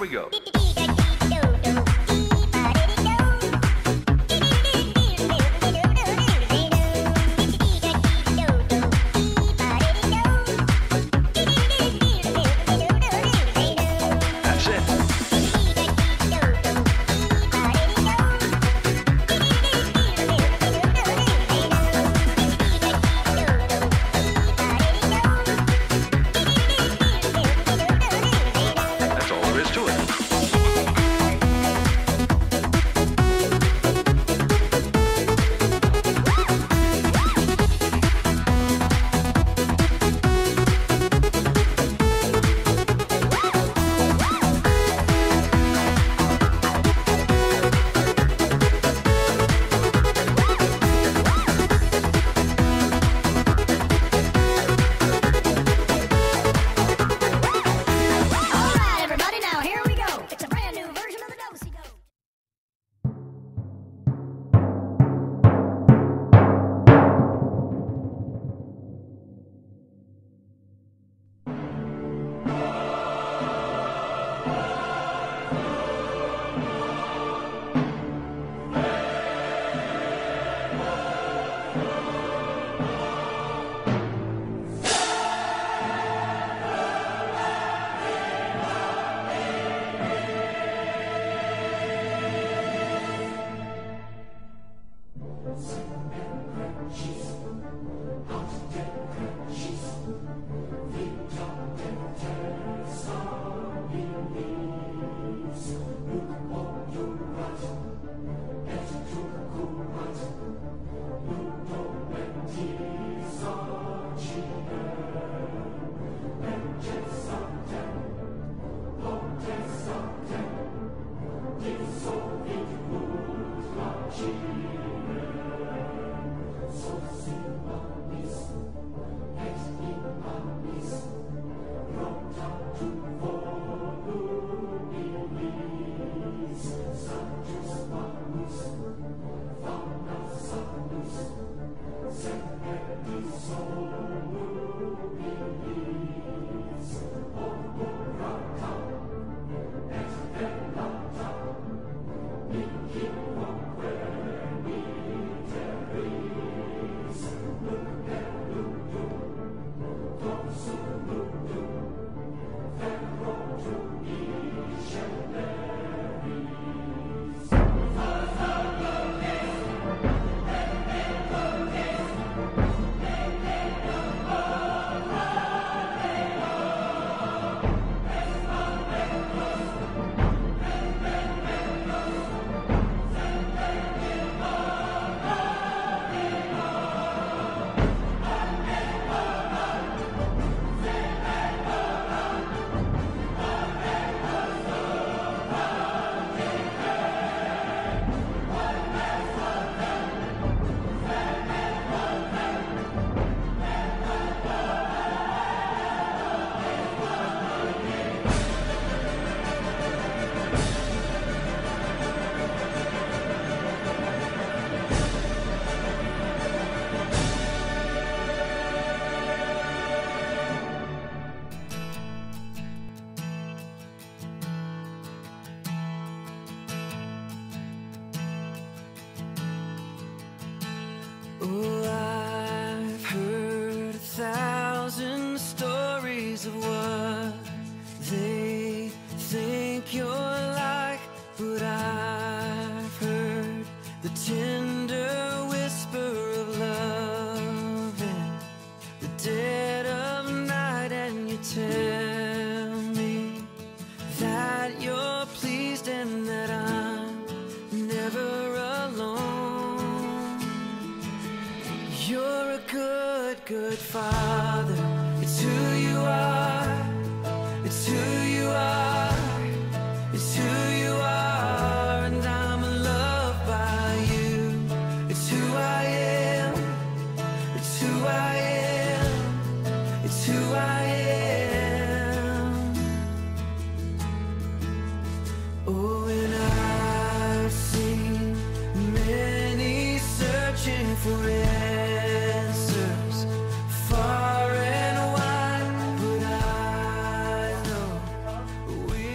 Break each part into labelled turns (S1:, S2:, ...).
S1: we go.
S2: Oh, I've heard 1,000 stories of what they think you're like, but I've heard the tender whisper of love in the dead of night, and you tell me that you're pleased and that I'm never alone. You're a good, good father. It's who you are. It's who you are. It's who you are. And I'm loved by you. It's who I am. It's who I am. It's who I am. Oh, and I've seen many searching for answers far and wide, but I know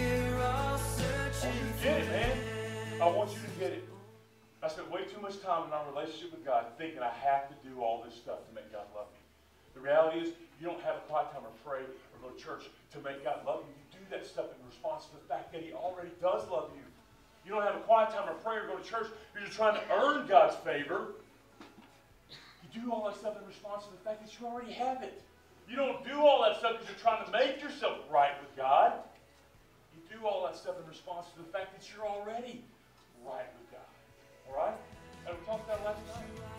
S1: want you to get it. I spent way too much time in my relationship with God thinking I have to do all this stuff to make God love me. The reality is, you don't have a quiet time or pray or go to church to make God love you. You do that stuff in response to the fact that He already does love you. You don't have a quiet time or pray or go to church. You're just trying to earn God's favor. You do all that stuff in response to the fact that you already have it. You don't do all that stuff because you're trying to make yourself right with God. You do all that stuff in response to the fact that you're already right with God. All right? And we talked about last night.